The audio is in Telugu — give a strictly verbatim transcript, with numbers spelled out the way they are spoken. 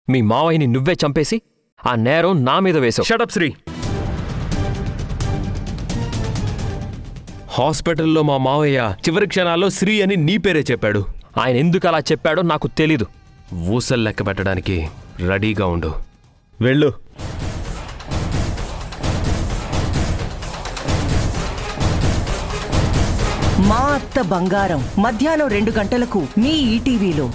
మీ మావయ్యని నువ్వే చంపేసి ఆ నేరం నా మీద వేశావు. Shut up Sri. హాస్పిటల్లో మా మావయ్య చివరి క్షణాల్లో శ్రీ అని నీ పేరే చెప్పాడు. ఆయన ఎందుకు అలా చెప్పాడో నాకు తెలీదు. ఊసలు లెక్క పెట్టడానికి రెడీగా ఉండు. వెళ్ళు. మా అత్త బంగారం మధ్యాహ్నం రెండు గంటలకు మీ ఈటీవీలో.